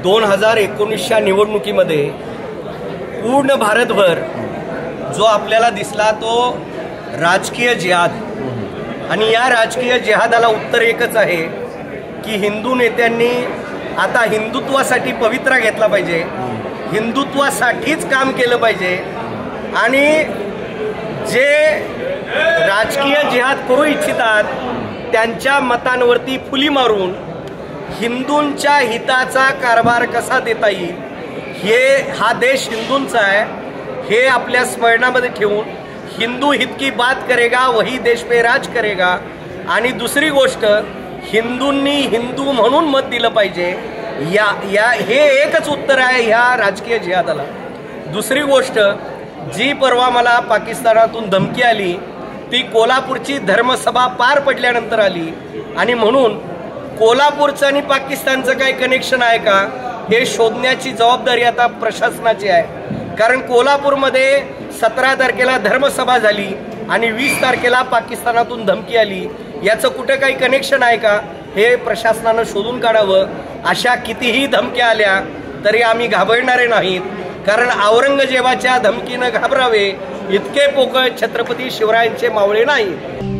2019च्या निवडणुकीमध्ये पूर्ण भारतभर जो आपल्याला दिसला तो राजकीय जिहाद, आणि या राजकीय जिहादाला उत्तर एकच आहे की हिंदू नेत्यांनी आता हिंदुत्वासाठी पवित्रा घेतला पाहिजे, हिंदुत्वासाठीच काम केलं पाहिजे, आणि जे राजकीय जिहाद करू इच्छितात त्यांच्या मतांवरती फुली मारून हिंदूंच्या हिताचा कारभार कसा देता येईल, हा देश हिंदूंचा आहे हे आपल्या स्मरणामध्ये ठेवून हिंदू हित की बात करेगा वही देश पे राज करेगा, आणि दुसरी गोष्ट हिंदूंनी हिंदू म्हणून मत दिलं पाहिजे, हे एकच उत्तर आहे ह्या राजकीय जिहादाला. दुसरी गोष्ट जी परवा मला पाकिस्तानातून धमकी आली ती कोल्हापूरची धर्मसभा पार पडल्यानंतर आली, आणि म्हणून कोल्हापूरचं आणि पाकिस्तानचं काही कनेक्शन आहे का हे शोधण्याची जबाबदारी आता प्रशासनाची आहे. कारण कोल्हापूरमध्ये 17 तारखेला धर्मसभा झाली आणि 20 तारखेला पाकिस्तानातून धमकी आली, याचं कुठं काही कनेक्शन आहे का हे प्रशासनानं शोधून काढावं. अशा कितीही धमक्या आल्या तरी आम्ही घाबरणारे नाहीत, कारण औरंगजेबाच्या धमकीनं घाबरावे इतके पोकळ छत्रपती शिवरायांचे मावळे नाही.